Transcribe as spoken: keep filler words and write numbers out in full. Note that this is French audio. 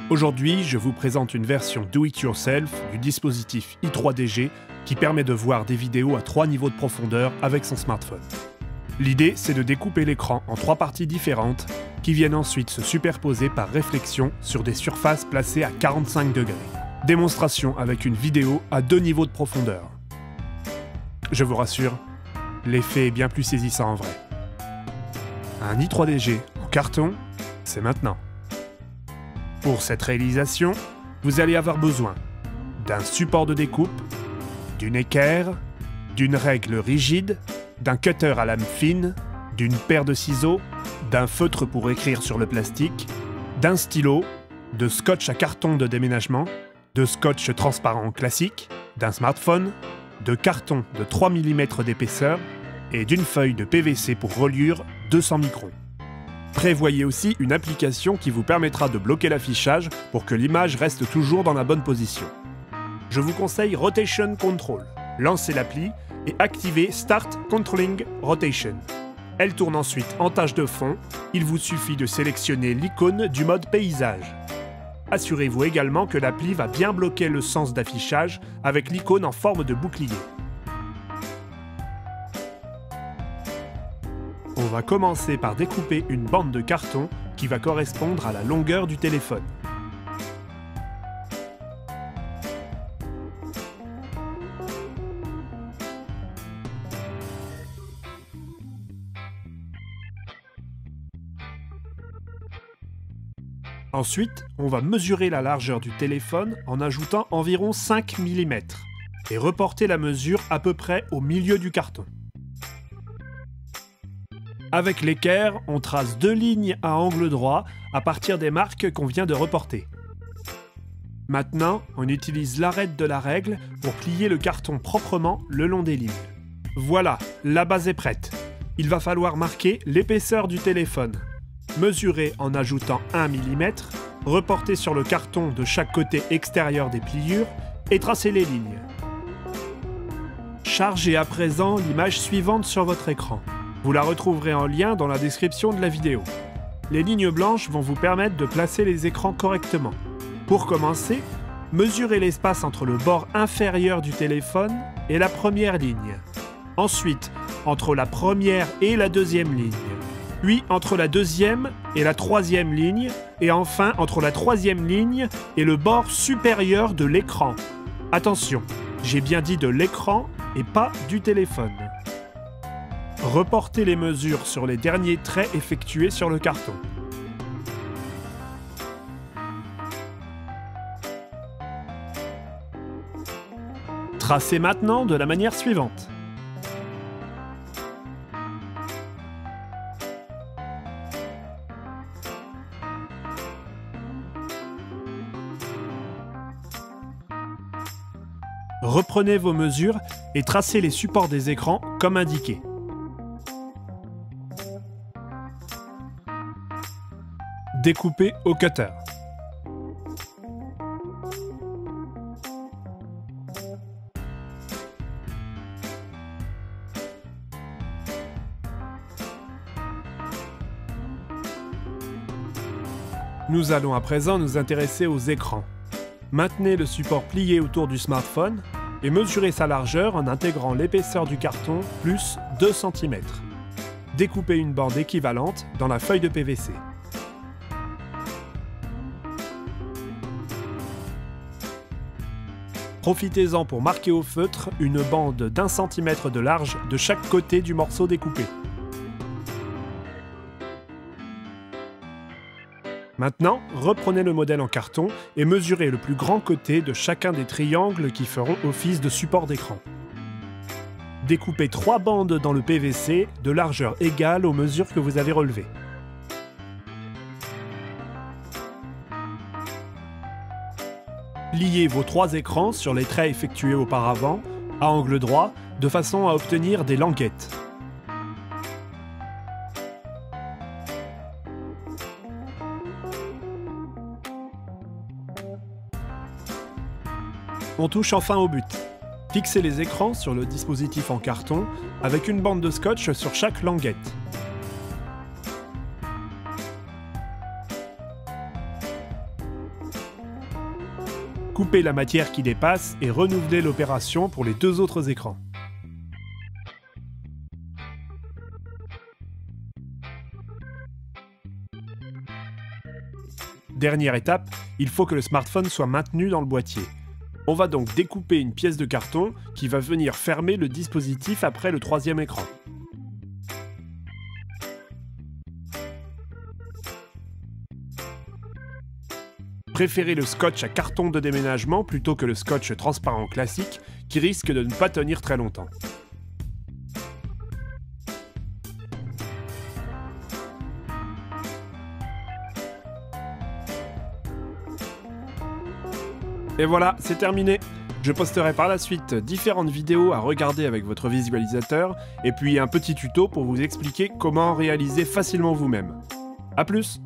Aujourd'hui, je vous présente une version do-it-yourself du dispositif i trois D G qui permet de voir des vidéos à trois niveaux de profondeur avec son smartphone. L'idée, c'est de découper l'écran en trois parties différentes qui viennent ensuite se superposer par réflexion sur des surfaces placées à quarante-cinq degrés. Démonstration avec une vidéo à deux niveaux de profondeur. Je vous rassure, l'effet est bien plus saisissant en vrai. Un i trois D G en carton, c'est maintenant. Pour cette réalisation, vous allez avoir besoin d'un support de découpe, d'une équerre, d'une règle rigide, d'un cutter à lame fine, d'une paire de ciseaux, d'un feutre pour écrire sur le plastique, d'un stylo, de scotch à carton de déménagement, de scotch transparent classique, d'un smartphone, de carton de trois millimètres d'épaisseur et d'une feuille de P V C pour reliure deux cents microns. Prévoyez aussi une application qui vous permettra de bloquer l'affichage pour que l'image reste toujours dans la bonne position. Je vous conseille Rotation Control. Lancez l'appli et activez Start Controlling Rotation. Elle tourne ensuite en tâche de fond. Il vous suffit de sélectionner l'icône du mode paysage. Assurez-vous également que l'appli va bien bloquer le sens d'affichage avec l'icône en forme de bouclier. On va commencer par découper une bande de carton qui va correspondre à la longueur du téléphone. Ensuite, on va mesurer la largeur du téléphone en ajoutant environ cinq millimètres et reporter la mesure à peu près au milieu du carton. Avec l'équerre, on trace deux lignes à angle droit à partir des marques qu'on vient de reporter. Maintenant, on utilise l'arête de la règle pour plier le carton proprement le long des lignes. Voilà, la base est prête. Il va falloir marquer l'épaisseur du téléphone. Mesurer en ajoutant un millimètre, reporter sur le carton de chaque côté extérieur des pliures et tracer les lignes. Chargez à présent l'image suivante sur votre écran. Vous la retrouverez en lien dans la description de la vidéo. Les lignes blanches vont vous permettre de placer les écrans correctement. Pour commencer, mesurez l'espace entre le bord inférieur du téléphone et la première ligne. Ensuite, entre la première et la deuxième ligne. Puis entre la deuxième et la troisième ligne. Et enfin entre la troisième ligne et le bord supérieur de l'écran. Attention, j'ai bien dit de l'écran et pas du téléphone. Reportez les mesures sur les derniers traits effectués sur le carton. Tracez maintenant de la manière suivante. Reprenez vos mesures et tracez les supports des écrans comme indiqué. Découpez au cutter. Nous allons à présent nous intéresser aux écrans. Maintenez le support plié autour du smartphone et mesurez sa largeur en intégrant l'épaisseur du carton plus deux centimètres. Découpez une bande équivalente dans la feuille de P V C. Profitez-en pour marquer au feutre une bande d'un centimètre de large de chaque côté du morceau découpé. Maintenant, reprenez le modèle en carton et mesurez le plus grand côté de chacun des triangles qui feront office de support d'écran. Découpez trois bandes dans le P V C de largeur égale aux mesures que vous avez relevées. Liez vos trois écrans sur les traits effectués auparavant, à angle droit, de façon à obtenir des languettes. On touche enfin au but. Fixez les écrans sur le dispositif en carton avec une bande de scotch sur chaque languette. Coupez la matière qui dépasse et renouvelez l'opération pour les deux autres écrans. Dernière étape, il faut que le smartphone soit maintenu dans le boîtier. On va donc découper une pièce de carton qui va venir fermer le dispositif après le troisième écran. Préférez le scotch à carton de déménagement plutôt que le scotch transparent classique qui risque de ne pas tenir très longtemps. Et voilà, c'est terminé. Je posterai par la suite différentes vidéos à regarder avec votre visualisateur et puis un petit tuto pour vous expliquer comment réaliser facilement vous-même. A plus!